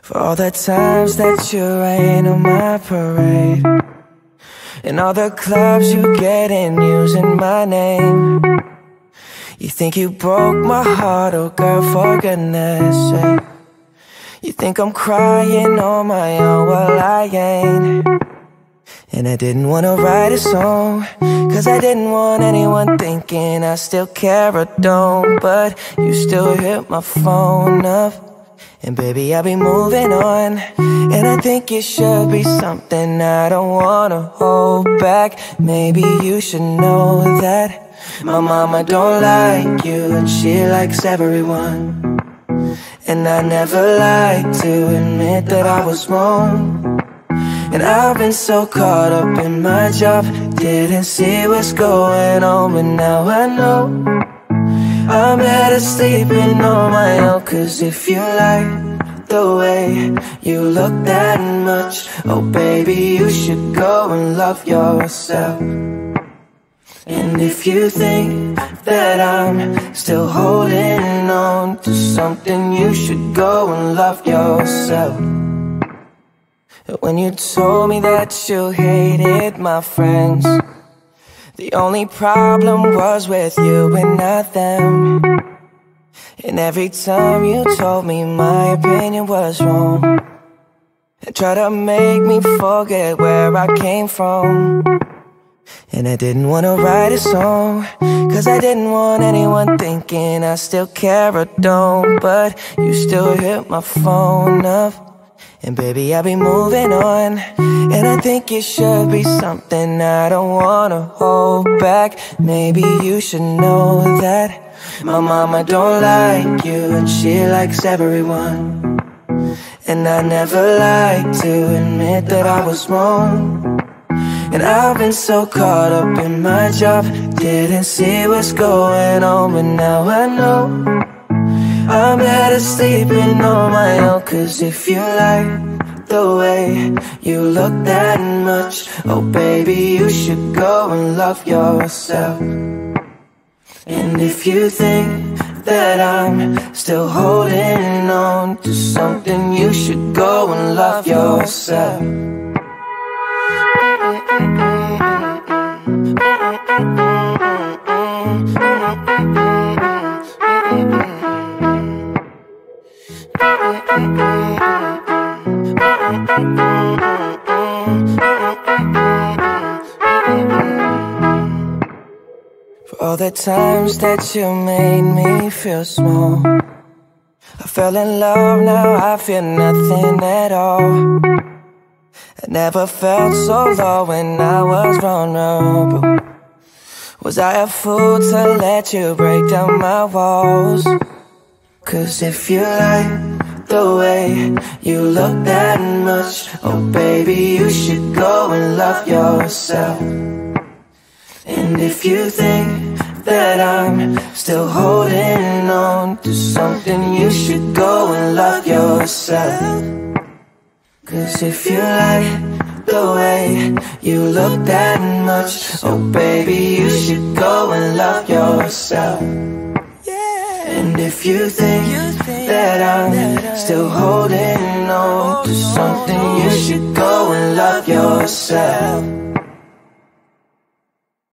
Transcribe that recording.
For all the times that you rain on my parade, and all the clubs you get in using my name. You think you broke my heart, oh girl, for goodness sake. You think I'm crying on my own, well I ain't. And I didn't wanna write a song, cause I didn't want anyone thinking I still care or don't. But you still hit my phone up, and baby, I'll be moving on. And I think it should be something I don't wanna hold back. Maybe you should know that my mama don't like you, and she likes everyone. And I never like to admit that I was wrong. And I've been so caught up in my job, didn't see what's going on. But now I know I'm better sleeping on my own. Cause if you like the way you look that much, oh baby, you should go and love yourself. And if you think that I'm still holding on to something, you should go and love yourself. When you told me that you hated my friends, the only problem was with you and not them. And every time you told me my opinion was wrong, and tried to make me forget where I came from. And I didn't wanna write a song, cause I didn't want anyone thinking I still care or don't. But you still hit my phone up, and baby, I'll be moving on. And I think it should be something I don't wanna hold back. Maybe you should know that my mama don't like you, and she likes everyone. And I never like to admit that I was wrong. And I've been so caught up in my job, didn't see what's going on. But now I know I'm better sleeping on my own. Cause if you like the way you look that much, oh baby, you should go and love yourself. And if you think that I'm still holding on to something, you should go and love yourself. For all the times that you made me feel small, I fell in love, now I feel nothing at all. I never felt so low when I was vulnerable. Was I a fool to let you break down my walls? Cause if you like the way you look that much, oh baby, you should go and love yourself. And if you think that I'm still holding on to something, you should go and love yourself. Cause if you like the way you look that much, oh baby, you should go and love yourself. And if you think that I'm still holding on to something, you should go and love yourself.